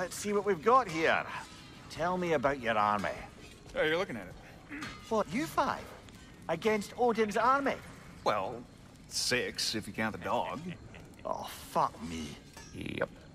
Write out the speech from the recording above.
let's see what we've got here. Tell me about your army. Oh, you're looking at it. What, you five? Against Odin's army? Well, 6 if you count the dog. Oh, fuck me. Yep.